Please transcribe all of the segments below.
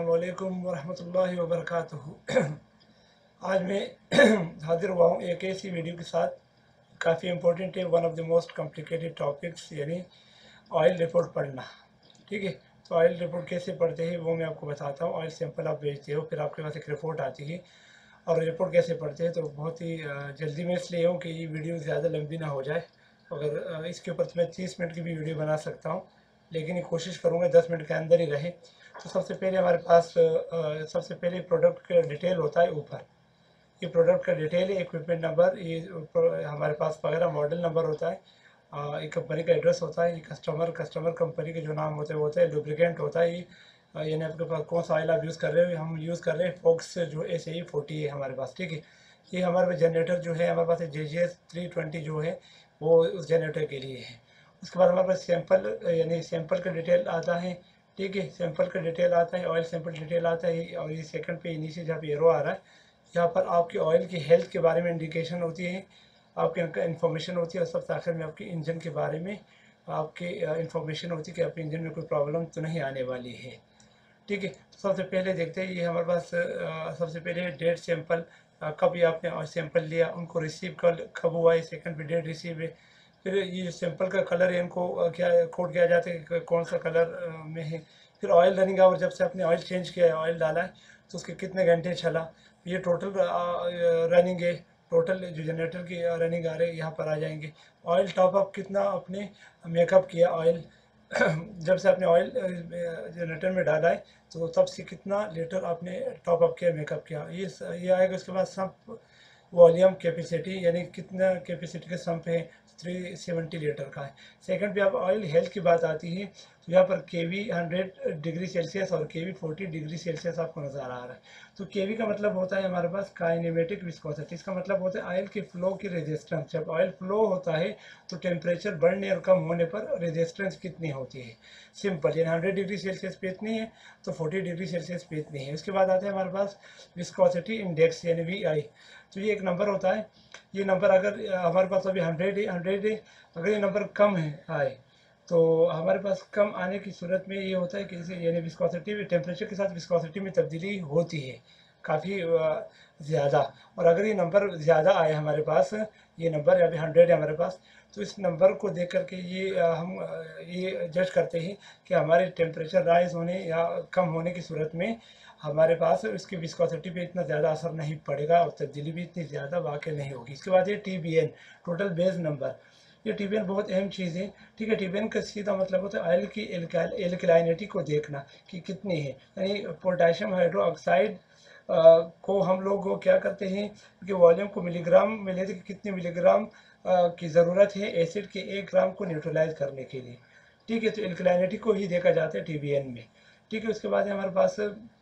अस्सलामुअलैकुम वरहमतुल्लाहि वबरकातुहू। आज मैं हाजिर हुआ हूँ एक ऐसी वीडियो के साथ, काफ़ी इम्पोर्टेंट है, one of the most complicated topics, यानी ऑयल रिपोर्ट पढ़ना। ठीक है, तो ऑयल रिपोर्ट कैसे पढ़ते हैं वो मैं आपको बताता हूँ। ऑयल सैंपल आप भेजते हो, फिर आपके पास एक रिपोर्ट आती है, और रिपोर्ट कैसे पढ़ते हैं। तो बहुत ही जल्दी में इसलिए हूँ कि ये वीडियो ज़्यादा लंबी ना हो जाए। अगर इसके ऊपर तो मैं 30 मिनट की भी वीडियो बना सकता हूँ, लेकिन ये कोशिश करूँगा 10 मिनट के अंदर ही रहे। तो सबसे पहले हमारे पास सबसे पहले प्रोडक्ट का डिटेल होता है ऊपर। ये प्रोडक्ट का डिटेल है, इक्विपमेंट नंबर, ये हमारे पास वगैरह मॉडल नंबर होता है, एक कंपनी का एड्रेस होता है, ये कस्टमर कंपनी के जो नाम होते हैं वो होता है, लुब्रिकेंट होता है, ये यानी आपके पास कौन सा ऑयल आप यूज़ कर रहे हो। हम यूज़ कर रहे हैं फोक्स जो SAE40 है हमारे पास। ठीक है, ये हमारे पास जनरेटर जो है हमारे पास JGS 320 जो है वो उस जनरेटर के लिए है। उसके बाद हमारे पास सैंपल, यानी सैंपल का डिटेल आता है। ठीक है, सैंपल का डिटेल आता है, ऑयल सैंपल डिटेल आता है, और ये सेकंड पे नीचे जहाँ पे एरो आ रहा है, यहाँ पर आपके ऑयल की हेल्थ के बारे में इंडिकेशन होती है, आपके इन्फॉर्मेशन होती है, और सबसे आखिर में आपके इंजन के बारे में आपके इन्फॉर्मेशन होती है कि आपके इंजन में कोई प्रॉब्लम तो नहीं आने वाली है। ठीक है, तो सबसे पहले देखते हैं, ये हमारे पास सबसे पहले डेट सैंपल, कब ये आपने सैंपल लिया, उनको रिसीव कब हुआ है, सेकंड पे डेट रिसीव है। फिर ये सैंपल का कलर है, इनको क्या कोड किया जाता है कि कौन सा कलर में है। फिर ऑयल रनिंग आवर, जब से आपने ऑयल चेंज किया है, ऑयल डाला है, तो उसके कितने घंटे चला, ये टोटल रनिंग है। टोटल जो जनरेटर की रनिंग आ रही है यहाँ पर आ जाएंगे। ऑयल टॉपअप कितना आपने मेकअप किया ऑयल जब से आपने ऑयल जनरेटर में डाला है, तो तब से कितना लीटर आपने टॉपअप किया, मेकअप किया, ये आएगा। उसके बाद सम्प वॉल्यूम कैपेसिटी, यानी कितना कैपेसिटी का सम्प है, 370 लीटर का है। सेकंड पे अब ऑयल हेल्थ की बात आती है, तो यहाँ पर KV 100 डिग्री सेल्सियस और KV 40 डिग्री सेल्सियस आपको नज़र आ रहा है। तो KV का मतलब होता है हमारे पास काइनेमेटिक विस्कोसिटी, इसका मतलब होता है ऑयल के फ्लो की रेजिस्टेंस। जब ऑयल फ्लो होता है तो टेम्परेचर बढ़ने और कम होने पर रेजिस्टेंस कितनी होती है, सिंपल, यानी 100 डिग्री सेल्सियस पे इतनी है तो 40 डिग्री सेल्सियस पे इतनी है। उसके बाद आता है हमारे पास विस्कोसिटी इंडेक्स, यानी VI। तो ये एक नंबर होता है, ये नंबर अगर हमारे पास अभी 100 है, अगर ये नंबर कम है आए, तो हमारे पास कम आने की सूरत में ये होता है कि इसे, यानी विस्कोसिटी में टेम्परेचर के साथ विस्कोसिटी में तब्दीली होती है काफ़ी ज़्यादा। और अगर ये नंबर ज़्यादा आए हमारे पास, ये नंबर अभी 100 है हमारे पास, तो इस नंबर को देख करके ये हम ये जज करते हैं कि हमारे टेम्परेचर राइज होने या कम होने की सूरत में हमारे पास इसकी विस्कोसिटी पे इतना ज़्यादा असर नहीं पड़ेगा और तब्दीली भी इतनी ज़्यादा वाक़ई नहीं होगी। इसके बाद ये TBN, टोटल बेस नंबर, ये TBN बहुत अहम चीज़ है। ठीक है, TBN का सीधा मतलब होता है ऑयल की एल्कलाइनिटी को देखना कि कितनी है, यानी पोटेशियम हाइड्रोक्साइड को हम लोग क्या करते हैं कि वॉल्यूम को मिलीग्राम में लेते कि कितने मिलीग्राम की ज़रूरत है एसिड के 1 ग्राम को न्यूट्रलाइज करने के लिए। ठीक है, तो एल्कलाइनिटी को ही देखा जाता है TBN में। ठीक है, उसके बाद है हमारे पास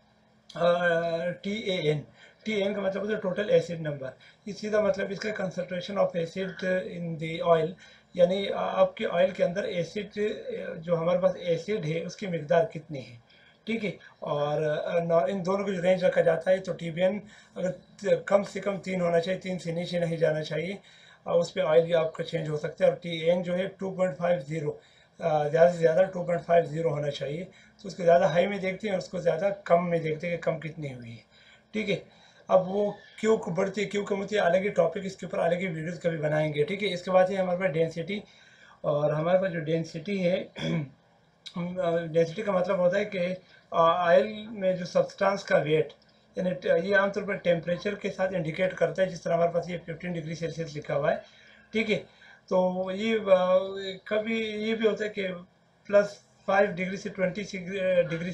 TAN का मतलब होता है टोटल एसिड नंबर। ये सीधा मतलब इसका concentration of acid in the oil, यानी आपके ऑयल के अंदर एसिड, जो हमारे पास एसिड है उसकी मिकदार कितनी है। ठीक है, और इन दोनों को जो रेंज रखा जाता है, तो TBN अगर कम से कम 3 होना चाहिए, 3 से नीचे नहीं जाना चाहिए, और उस पर ऑयल भी आपका चेंज हो सकता है। और TAN जो है 2.50, ज़्यादा से ज़्यादा 2.50 होना चाहिए। तो उसको ज़्यादा हाई में देखते हैं और उसको ज़्यादा कम में देखते हैं कि कम कितनी हुई है। ठीक है, अब वो क्यों बढ़ती है क्यों कम होती है, अलग ही टॉपिक, इसके ऊपर अलग ही वीडियोस कभी बनाएंगे। ठीक है, इसके बाद है हमारे पास डेंसिटी, और हमारे पास जो डेंसिटी है डेंसिटी का मतलब होता है कि ऑयल में जो सब्सटेंस का वेट, यानी ये आमतौर पर टेम्परेचर के साथ इंडिकेट करता है, जिस तरह हमारे पास ये 15 डिग्री सेल्सियस लिखा हुआ है। ठीक है, तो ये कभी ये भी होता है कि +5 डिग्री से 20 डिग्री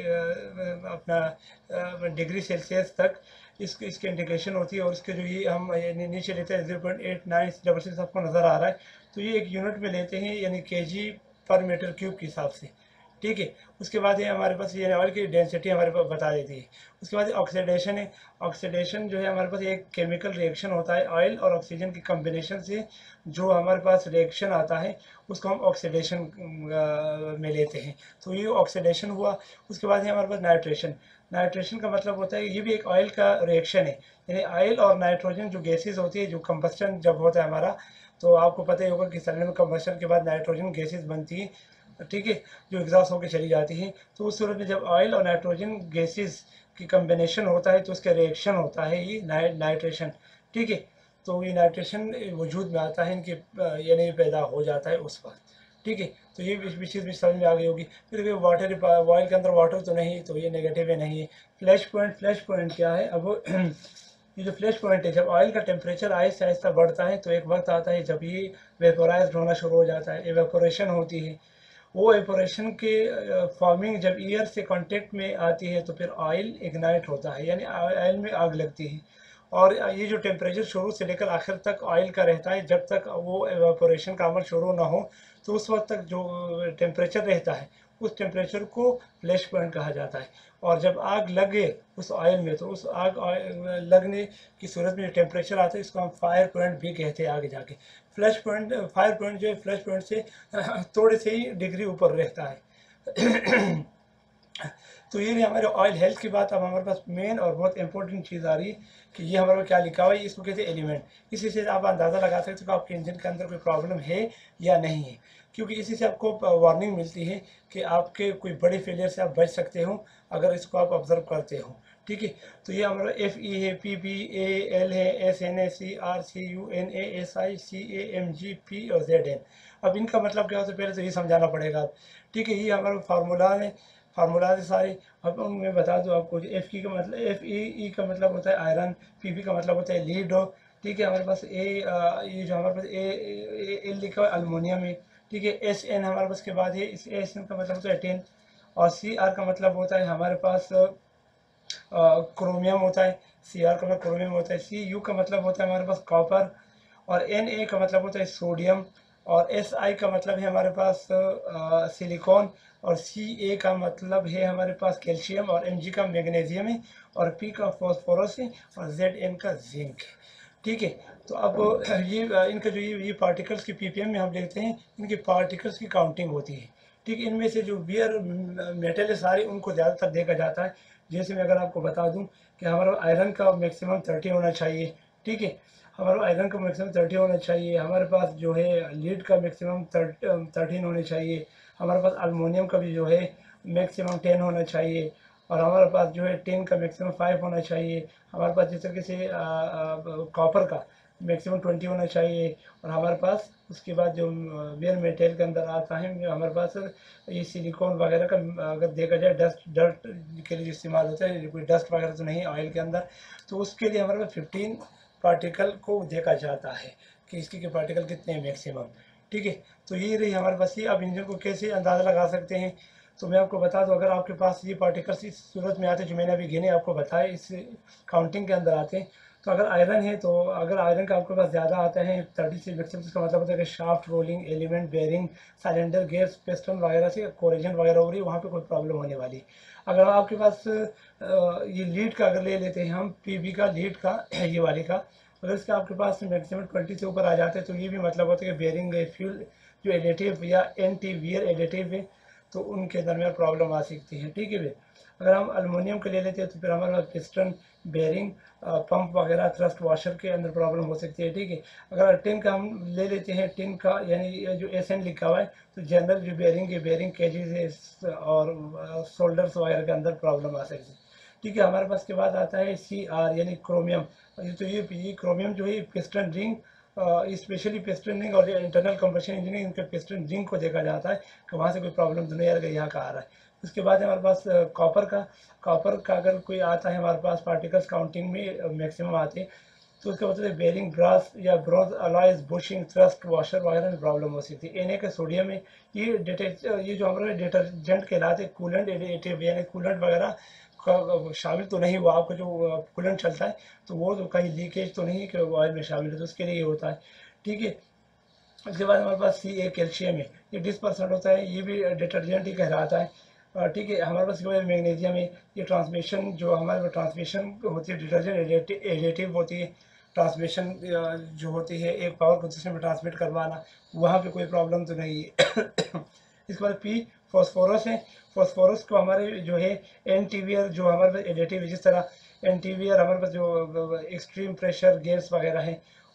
अपना डिग्री सेल्सियस तक इसकी इंडिकेशन होती है। और इसके जो ये हम नीचे लेते हैं 0.8966 आपको नज़र आ रहा है, तो ये एक यूनिट में लेते हैं, यानी kg/m³ के हिसाब से। ठीक है, उसके बाद ये हमारे पास ये ऑयल की डेंसिटी हमारे पास बता देती है। उसके बाद ऑक्सीडेशन है, ऑक्सीडेशन जो है हमारे पास एक केमिकल रिएक्शन होता है, ऑयल और ऑक्सीजन की कम्बिनेशन से जो हमारे पास रिएक्शन आता है उसको हम ऑक्सीडेशन में लेते हैं, तो ये ऑक्सीडेशन हुआ। उसके बाद है हमारे पास नाइट्रेशन, नाइट्रेशन का मतलब होता है ये भी एक ऑयल का रिएक्शन है, यानी ऑयल और नाइट्रोजन जो गैसेज होती है, जो कंबस्टन जब होता है हमारा, तो आपको पता ही होगा कि सडन में कंबस्टन के बाद नाइट्रोजन गैसेज बनती है, ठीक है, जो एग्जॉस्ट होकर चली जाती हैं। तो उस सूरत में जब ऑयल और नाइट्रोजन गैसेस की कम्बिनेशन होता है तो उसका रिएक्शन होता है ये नाइट्रेशन, ठीक है। तो ये नाइट्रेशन वजूद में आता है इनके, यानी पैदा हो जाता है उस वक्त, ठीक है। तो ये चीज़ भी समझ में आ गई होगी। फिर वाटर, ऑयल के अंदर वाटर तो नहीं, तो ये नेगेटिव है, नहीं है। फ्लैश पॉइंट क्या है अब ये जो फ्लैश पॉइंट है, जब ऑयल का टेम्परेचर आहिस्ता आहिस्ता बढ़ता है तो एक वक्त आता है जब ये वेपोराइज होना शुरू हो जाता है, एवेपोरेशन होती है। वो एवेपोरेशन के फॉर्मिंग जब एयर से कांटेक्ट में आती है तो फिर ऑयल इग्नाइट होता है, यानी ऑयल में आग लगती है। और ये जो टेम्परेचर शुरू से लेकर आखिर तक ऑयल का रहता है, जब तक वो एवेपोरेशन का अमल शुरू ना हो, तो उस वक्त तक जो टेम्परेचर रहता है उस टेम्परेचर को फ्लैश पॉइंट कहा जाता है। और जब आग लगे उस ऑयल में, तो उस आग लगने की सूरत में जो टेम्परेचर आता है इसको हम फायर पॉइंट भी कहते हैं आगे जाके। फ्लैश पॉइंट, फायर पॉइंट जो है फ्लैश पॉइंट से थोड़े से ही डिग्री ऊपर रहता है। तो ये हमारे ऑयल हेल्थ की बात। अब हमारे पास मेन और बहुत इंपॉर्टेंट चीज़ आ रही है कि ये हमारे क्या लिखा हुआ है, इसको कहते हैं एलिमेंट। इसी से आप अंदाज़ा लगा सकते हो कि आपके इंजन के अंदर कोई प्रॉब्लम है या नहीं है, क्योंकि इसी से आपको वार्निंग मिलती है कि आपके कोई बड़े फेलियर से आप बच सकते हो अगर इसको आप ऑब्जर्व करते हो, ठीक है। तो ये हमारा FE है, PPAL है, SNA CR CUNA SI CAMG P और ZN। अब इनका मतलब क्या होता है पहले तो ये समझाना पड़ेगा आप, ठीक है। ये हमारा फार्मूला है, फार्मूला है सारे। अब मैं बता दूं आपको, FE का मतलब, FE का मतलब होता है आयरन, PP का मतलब होता है लीड, ठीक है। हमारे पास ये जो हमारे पास ए लिखा हुआ है अल्मोनियम है, ठीक है। SN हमारे पास के बाद है, इस SN का मतलब होता है टिन। और CR का मतलब होता है हमारे पास क्रोमियम होता है। CR का मतलब क्रोमियम होता है। CU का मतलब होता है हमारे पास कॉपर। और Na का मतलब होता है सोडियम। और SI का मतलब है हमारे पास सिलिकॉन। और Ca का मतलब है हमारे पास कैल्शियम। और Mg का मैग्नीशियम है। और P का फॉस्फोरस है। और Zn का जिंक है, ठीक है। तो अब ये इनका जो ये पार्टिकल्स की ppm में हम देखते हैं, इनके पार्टिकल्स की काउंटिंग होती है, ठीक है। इनमें से जो बियर मेटल है सारे उनको ज़्यादातर देखा जाता है। जैसे मैं अगर आपको बता दूं कि हमारा आयरन का मैक्सिमम 30 होना चाहिए, ठीक है। हमारा आयरन का मैक्सिमम 30 होना चाहिए। हमारे पास जो है लीड का मैक्सिमम 13 होने चाहिए। हमारे पास अल्मोनियम का भी जो है मैक्सिमम 10 होना चाहिए। और हमारे पास जो है टिन का मैक्सिमम 5 होना चाहिए। हमारे पास जिस तरीके से कॉपर का मैक्सिमम 20 होना चाहिए। और हमारे पास उसके बाद जो बेयर मेटेरियल के अंदर आता है, हमारे पास ये सिलिकॉन वगैरह का अगर देखा जाए डस्ट के लिए इस्तेमाल होता है, कोई डस्ट वगैरह तो नहीं ऑयल के अंदर, तो उसके लिए हमारे पास 15 पार्टिकल को देखा जाता है कि इसके के पार्टिकल कितने हैं मैक्सिमम, ठीक है। तो ये रही हमारे पास। ये आप इंजन को कैसे अंदाज़ा लगा सकते हैं, तो मैं आपको बता दूं, अगर आपके पास ये पार्टिकल्स इस सूरत में आते हैं जो मैंने अभी गिने आपको बताए, इस काउंटिंग के अंदर आते हैं। तो अगर आयरन है, तो अगर आयरन का आपके पास ज़्यादा आता है 30 से मैक्सिमम, इसका मतलब होता है कि shaft, rolling, element, bearing, cylinder, gears, piston वगैरह से कोरिजन वगैरह हो रही है, वहाँ पे कोई प्रॉब्लम होने वाली। अगर आपके पास ये लीड का अगर ले लेते हैं हम, PB का, लीड का, ये वाले का, अगर इसका आपके पास मैक्सिमम 20 से ऊपर आ जाते हैं तो ये भी मतलब होता है कि बेयरिंग फ्यूल जो एडिटिव या एंटी वियर एडिटिव है तो उनके दरमियान प्रॉब्लम आ सकती है, ठीक है भाई। अगर हम अल्मोनियम के ले लेते हैं तो फिर हमारे पास पिस्टन, बेयरिंग, पंप वगैरह, थ्रस्ट वॉशर के अंदर प्रॉब्लम हो सकती है, ठीक है। अगर टिन का हम ले लेते हैं, टिन का यानी जो SN लिखा हुआ है, तो जनरल जो बेयरिंग है, बेयरिंग केजेस और शोल्डर्स वगैरह के अंदर प्रॉब्लम आ सकती है, ठीक है। हमारे पास के बाद आता है CR यानी क्रोमियम। तो ये क्रोमियम जो है piston ring, specially piston ring और इंटरनल कंबशन इंजन, इनके पिस्टन रिंग को देखा जाता है कि वहाँ से कोई प्रॉब्लम तो नहीं आ रहा, यहाँ का आ रहा है। उसके बाद हमारे पास कॉपर का अगर कोई आता है हमारे पास पार्टिकल्स काउंटिंग में मैक्सिमम आते हैं, तो उसका मतलब बेयरिंग, ब्रास या bronze alloys, bushing, thrust washer वगैरह में प्रॉब्लम हो सकती है। Na का सोडियम है, ये जो हमारे डिटर्जेंट कहलाते हैं, कूलेंट एडिटिव यानी कूलेंट वगैरह का शामिल तो नहीं हुआ, आपका जो कूलेंट चलता है तो वो तो कहीं लीकेज तो नहीं है कि ऑयल में शामिल है, तो उसके लिए ये होता है, ठीक है। उसके बाद हमारे पास Ca कैल्शियम है, ये 20% होता है, ये भी डिटर्जेंट ही कहलाता है, ठीक है। हमारे पास मैग्नीशियम है, ये ट्रांसमिशन जो हमारे पास ट्रांसमिशन होती है, डिटर्जेंट एडिटिव होती है, ट्रांसमिशन जो होती है एक पावर को दूसरे में ट्रांसमिट करवाना, वहाँ पे कोई प्रॉब्लम तो नहीं है। इसके बाद P फॉस्फोरस है। फॉस्फोरस को हमारे जो है एंटीवियर जो हमारे पास एडिटिव है, जिस तरह एंटीवियर हमारे पास जो एक्सट्रीम प्रेशर गैस वगैरह है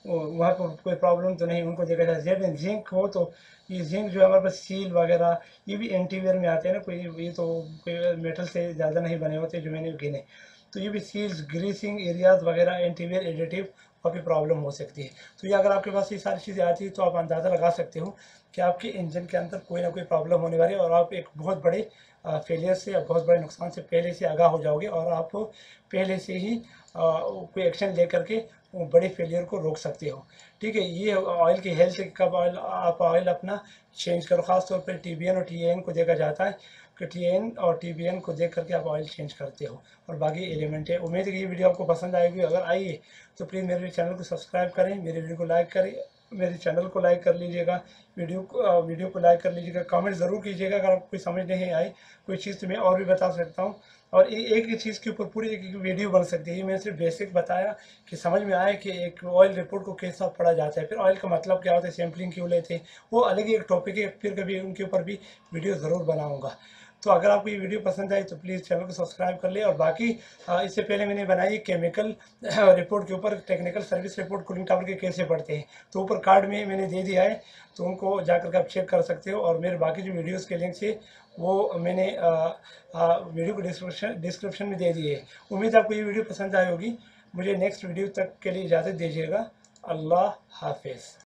वहाँ पर कोई प्रॉब्लम तो नहीं, उनको देखा जाए। जब जिंक हो तो ये जिंक जो है हमारे पास सील वगैरह ये भी एंटीवियर में आते हैं ना, कोई ये तो कोई मेटल से ज़्यादा नहीं बने होते जो मैंने गिने। तो ये भी सील्स, ग्रीसिंग एरियाज वगैरह, एंटीवियर एडिटिव, वहाँ पे प्रॉब्लम हो सकती है। तो ये अगर आपके पास ये सारी चीज़ें आती है तो आप अंदाज़ा लगा सकते हो कि आपके इंजन के अंदर कोई ना कोई प्रॉब्लम होने वाली है, और आप एक बहुत बड़े फेलियर से या बहुत बड़े नुकसान से पहले से आगाह हो जाओगे, और आप पहले से ही कोई एक्शन ले करके वो बड़े फेलियर को रोक सकते हो। ठीक है, ये ऑयल की हेल्थ। कब ऑयल आप ऑयल अपना चेंज करो, ख़ासतौर पर TBN और TAN को देखा जाता है कि TAN और TBN को देख करके आप ऑयल चेंज करते हो, और बाकी एलिमेंट है। उम्मीद है कि ये वीडियो आपको पसंद आएगी। अगर आई है तो प्लीज़ मेरे चैनल को सब्सक्राइब करें, मेरे वीडियो को लाइक करें, मेरे चैनल को लाइक कर लीजिएगा, वीडियो को लाइक कर लीजिएगा, कमेंट ज़रूर कीजिएगा अगर आपको कोई समझ नहीं आई कोई चीज़ तो मैं और भी बता सकता हूँ। और एक ही चीज़ के ऊपर पूरी एक वीडियो बन सकती है। मैंने सिर्फ बेसिक बताया कि समझ में आए कि एक ऑयल रिपोर्ट को कैसा पढ़ा जाता है, फिर ऑयल का मतलब क्या होता है, सैम्पलिंग क्यों लेते हैं, वो अलग ही एक टॉपिक है, फिर कभी उनके ऊपर भी वीडियो ज़रूर बनाऊँगा। तो अगर आपको ये वीडियो पसंद आई तो प्लीज़ चैनल को सब्सक्राइब कर ले। और बाकी इससे पहले मैंने बनाई केमिकल रिपोर्ट के ऊपर, technical service report cooling tower के कैसे पढ़ते हैं, तो ऊपर कार्ड में मैंने दे दिया है, तो उनको जाकर के आप चेक कर सकते हो। और मेरे बाकी जो वीडियोस के लिंक्स है वो मैंने वीडियो को डिस्क्रिप्शन में दे दिए है। उम्मीद आपको ये वीडियो पसंद आई होगी। मुझे नेक्स्ट वीडियो तक के लिए इजाज़त दीजिएगा। अल्लाह हाफिज़।